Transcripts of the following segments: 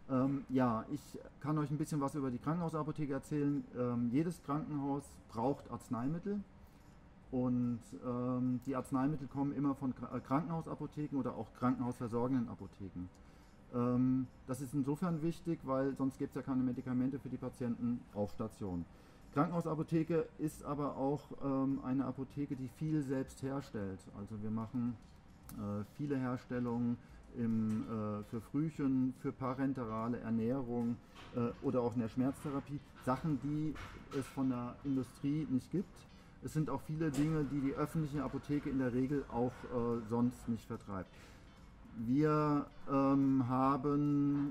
Ja, ich kann euch ein bisschen was über die Krankenhausapotheke erzählen. Jedes Krankenhaus braucht Arzneimittel und die Arzneimittel kommen immer von Krankenhausapotheken oder auch krankenhausversorgenden Apotheken. Das ist insofern wichtig, weil sonst gibt es ja keine Medikamente für die Patienten auf Station. Krankenhausapotheke ist aber auch eine Apotheke, die viel selbst herstellt. Also wir machen viele Herstellungen für Frühchen, für parenterale Ernährung oder auch in der Schmerztherapie. Sachen, die es von der Industrie nicht gibt. Es sind auch viele Dinge, die die öffentliche Apotheke in der Regel auch sonst nicht vertreibt. Wir haben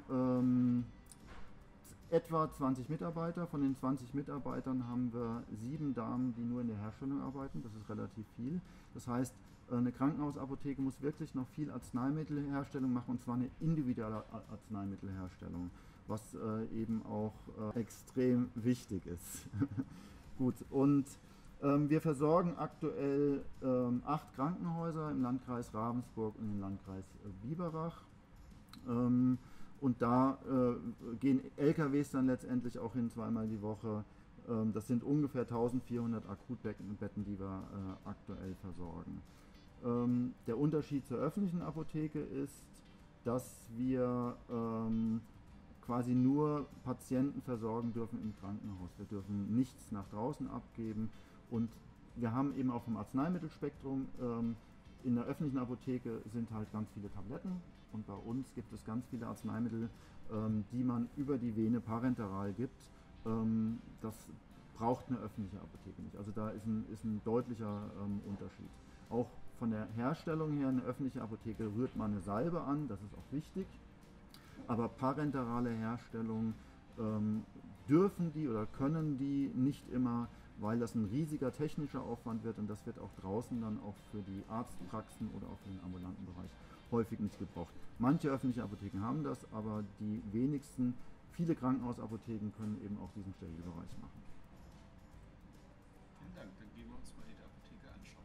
etwa 20 Mitarbeiter. Von den 20 Mitarbeitern haben wir 7 Damen, die nur in der Herstellung arbeiten. Das ist relativ viel. Das heißt, eine Krankenhausapotheke muss wirklich noch viel Arzneimittelherstellung machen, und zwar eine individuelle Arzneimittelherstellung, was eben auch extrem wichtig ist. Gut, und wir versorgen aktuell 8 Krankenhäuser im Landkreis Ravensburg und im Landkreis Biberach. Und da gehen LKWs dann letztendlich auch hin, zweimal die Woche. Das sind ungefähr 1400 Akutbetten, die wir aktuell versorgen. Der Unterschied zur öffentlichen Apotheke ist, dass wir quasi nur Patienten versorgen dürfen im Krankenhaus. Wir dürfen nichts nach draußen abgeben, und wir haben eben auch vom Arzneimittelspektrum, in der öffentlichen Apotheke sind halt ganz viele Tabletten, und bei uns gibt es ganz viele Arzneimittel, die man über die Vene parenteral gibt. Das braucht eine öffentliche Apotheke nicht. Also da ist ein deutlicher Unterschied. Auch von der Herstellung her, eine öffentliche Apotheke rührt man eine Salbe an, das ist auch wichtig. Aber parenterale Herstellung dürfen die oder können die nicht immer, weil das ein riesiger technischer Aufwand wird, und das wird auch draußen dann auch für die Arztpraxen oder auch für den ambulanten Bereich häufig nicht gebraucht. Manche öffentliche Apotheken haben das, aber die wenigsten, viele Krankenhausapotheken können eben auch diesen Sterilbereich machen. Vielen Dank, dann gehen wir uns mal die Apotheke anschauen.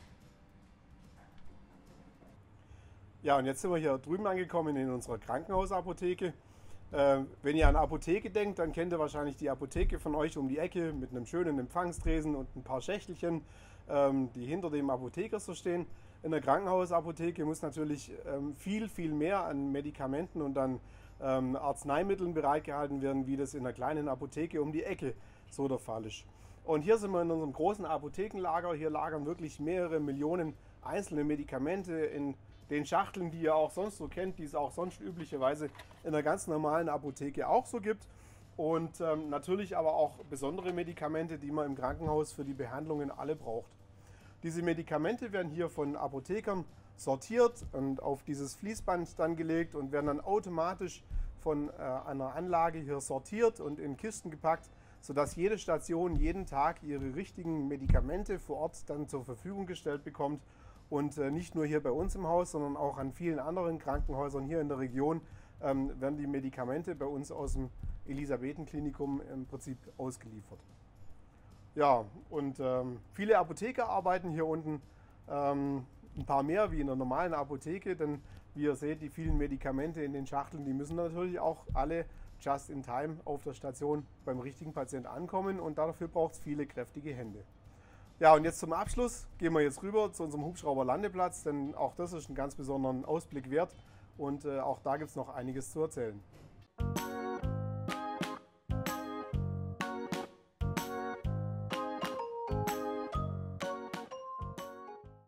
Ja, und jetzt sind wir hier drüben angekommen in unserer Krankenhausapotheke. Wenn ihr an Apotheke denkt, dann kennt ihr wahrscheinlich die Apotheke von euch um die Ecke mit einem schönen Empfangstresen und ein paar Schächtelchen, die hinter dem Apotheker so stehen. In der Krankenhausapotheke muss natürlich viel mehr an Medikamenten und an Arzneimitteln bereitgehalten werden, wie das in der kleinen Apotheke um die Ecke so der Fall ist. Und hier sind wir in unserem großen Apothekenlager. Hier lagern wirklich mehrere Millionen einzelne Medikamente in den Schachteln, die ihr auch sonst so kennt, die es auch sonst üblicherweise in der ganz normalen Apotheke auch so gibt. Und natürlich aber auch besondere Medikamente, die man im Krankenhaus für die Behandlungen alle braucht. Diese Medikamente werden hier von Apothekern sortiert und auf dieses Fließband dann gelegt und werden dann automatisch von einer Anlage hier sortiert und in Kisten gepackt, sodass jede Station jeden Tag ihre richtigen Medikamente vor Ort dann zur Verfügung gestellt bekommt. Und nicht nur hier bei uns im Haus, sondern auch an vielen anderen Krankenhäusern hier in der Region werden die Medikamente bei uns aus dem Elisabethenklinikum im Prinzip ausgeliefert. Ja, und viele Apotheker arbeiten hier unten, ein paar mehr wie in der normalen Apotheke, denn wie ihr seht, die vielen Medikamente in den Schachteln, die müssen natürlich auch alle just in time auf der Station beim richtigen Patient ankommen, und dafür braucht es viele kräftige Hände. Ja, und jetzt zum Abschluss gehen wir jetzt rüber zu unserem Hubschrauberlandeplatz, denn auch das ist einen ganz besonderen Ausblick wert, und auch da gibt es noch einiges zu erzählen.